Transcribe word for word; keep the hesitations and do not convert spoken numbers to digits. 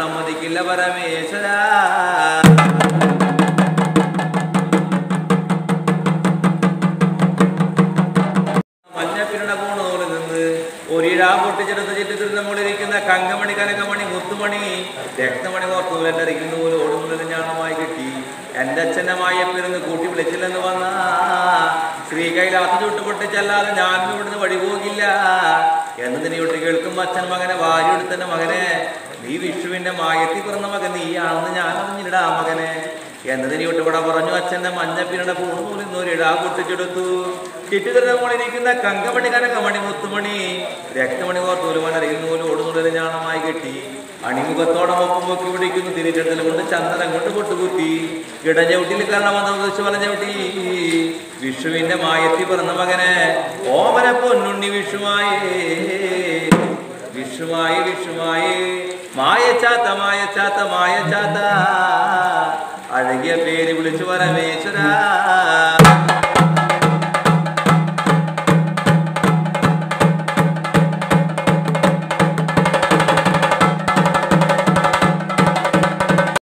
സമ്മതിക്കില്ല പരമേശ്വര. മഞ്ഞപ്പിരണ പൂണൂറിൽ നിന്ന് ഒരിഴാ പൊട്ടിച്ചെടുത്ത് ചുറ്റിത്തിരുന്ന മുകളിലിരിക്കുന്ന കങ്കമണി കനകമണി മുത്തുമണി രക്തമണി ഓർത്തുവല്ലറിയുന്ന പോലെ ഓടുന്നത് ഞാണമായി കിട്ടി. എൻ്റെ അച്ഛൻ്റെ മായപ്പിരുന്ന് കൂട്ടി വിളിച്ചില്ലെന്ന് വന്ന ശ്രീ കൈലാത്ത ചുട്ട് പൊട്ടിച്ചല്ലാതെ ഞാനും ഇവിടുന്ന് വഴി പോകില്ല എന്നതിനെ ഒട്ടി കേൾക്കും അച്ഛൻ മകനെ വാരിയെടുത്തൻ്റെ മകനെ, നീ വിഷുവിൻ്റെ മായത്തിൽ പിറന്ന മകൻ നീയാണെന്ന് ഞാൻ അറിഞ്ഞിടാ മകനെ എന്നതിനെ ഒട്ട് ഇവിടെ പറഞ്ഞു. അച്ഛൻ്റെ മഞ്ഞപ്പിരുടെ പൂണൂരിൽ നിന്ന് ഒരിടാ പൊട്ടിച്ചെടുത്തു. ചുറ്റുതിരുന്ന മോളിരിക്കുന്ന കങ്കമണി കനകമണി മുത്തുമണി രക്തമണി ഓർത്തോലുമനറിയുന്ന പോലെ ഓടുന്നുള്ളിൽ ഞാണമായി കെട്ടി. അണിമുഖത്തോടെ ഒപ്പം പൊക്കി പിടിക്കുന്നു. തിരിച്ചെടുത്തൽ കൊണ്ട് ചന്ദനം കൊണ്ട് പൊട്ടുകുത്തി. ഇടഞ്ഞവിട്ടിൽ കാരണം വന്ന ഉദ്ദേശിച്ച് പറഞ്ഞവിട്ടി. വിഷുവിന്റെ മായത്തി പിറന്ന മകനെ ഓമന പൊന്നുണ്ണി വിഷുമായി വിഷുമായി വിഷുമായി മായച്ചാത്ത മായച്ചാത്ത മായച്ചാത്ത അഴകിയ പേര് വിളിച്ചു പരമേശ്വര.